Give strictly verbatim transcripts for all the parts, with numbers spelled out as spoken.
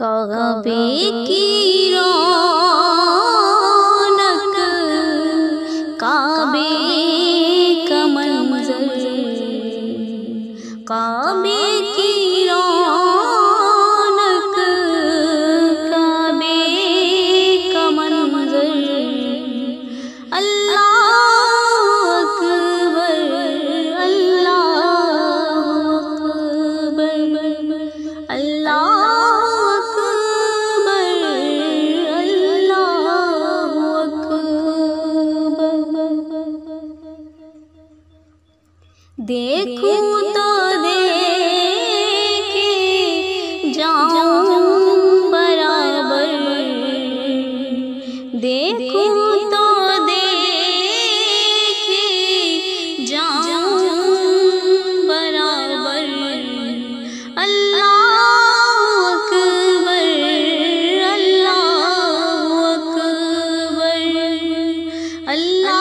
کعبے کی رونق، کعبے کا منظر، کعبے کی رونق، کعبے کا منظر، اللہ اکبر، اللہ اکبر، اللہ دیکھوں تو دیکھے جاؤں برابر، دیکھوں تو دیکھے جاؤں برابر، اللہ اکبر، اللہ اکبر، اللہ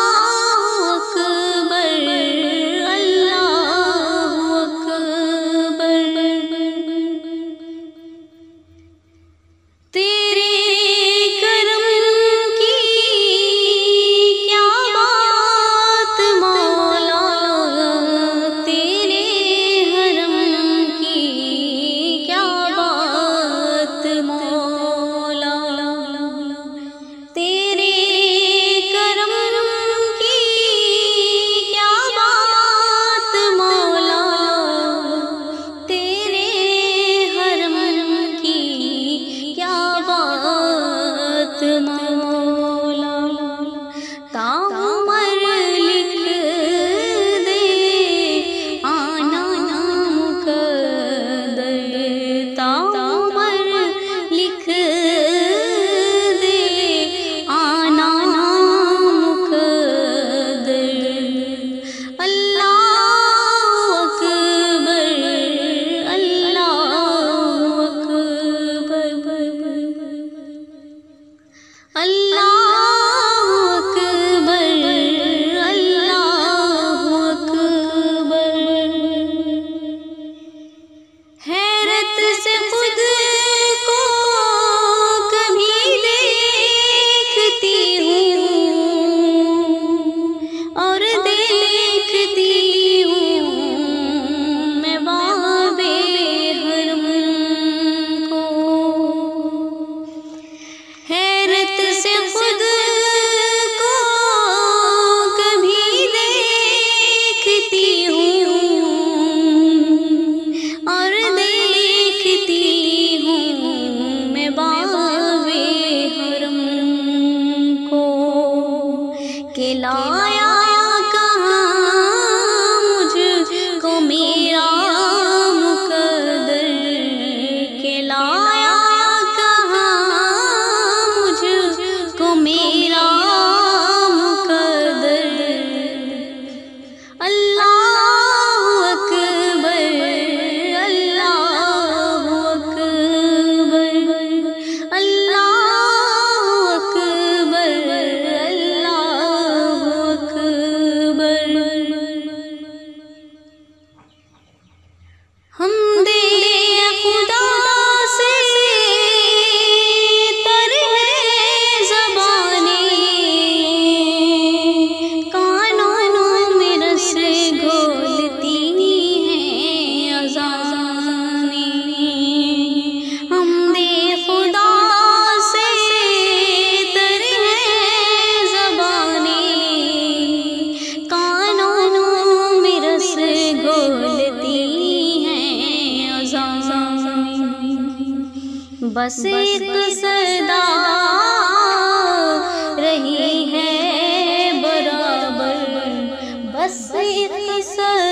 کہ لایا کہاں مجھ کو میرا مقدر، کہ لایا کہاں مجھ کو میرا مقدر، اللہ اکبر، اللہ اکبر، اللہ بس ایک صدا رہی ہے برابر، بس ایک صدا